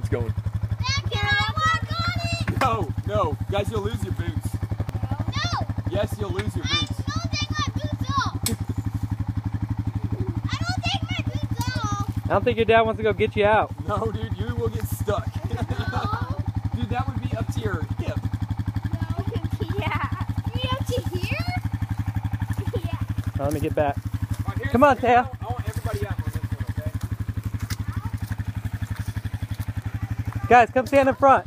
it's going. Dad, can I walk on it? No, no. Guys, you'll lose your boots. No. Yes, you'll lose your boots. I don't take my boots off. I don't take my boots off. I don't think your dad wants to go get you out. No, dude, you will get stuck. No. Dude, that would be up to your hip. No. Yeah. Me up to here? Yeah. Let me get back. Right, Come on, Taya. I want everybody out on this one, okay? Guys, come stand in front.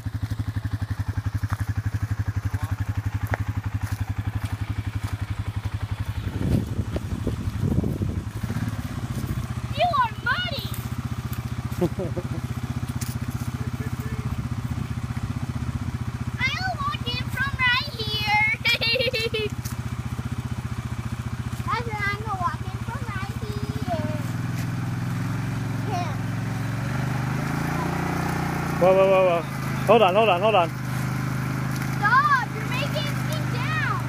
You are muddy. I'll walk in from right here. I'm gonna walk in from right here. Yeah. Whoa, whoa, whoa, whoa. Hold on, hold on, hold on. Stop! You're making it sink down.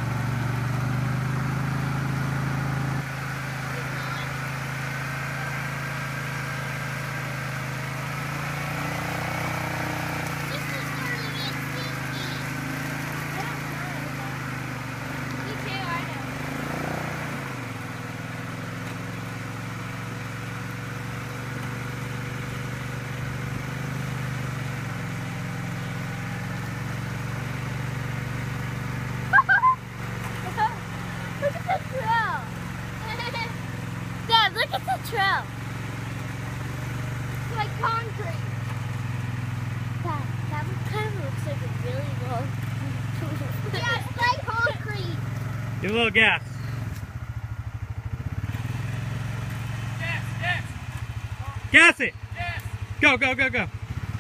This is starting to get stinky. I don't mind. Me too, I know. Look at the trail. Dad, look at the trail. It's like concrete. Dad, that kind of looks like a really long. Yeah, it's like concrete. Give a little gas. Yes, yes. Gas it. Yes. Go, go, go, go.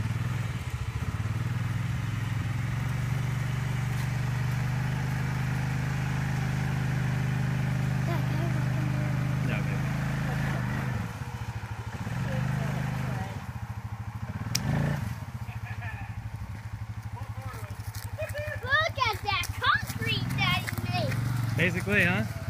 Dad, can I walk in there? No, baby. Look at that concrete that he made. Basically, huh?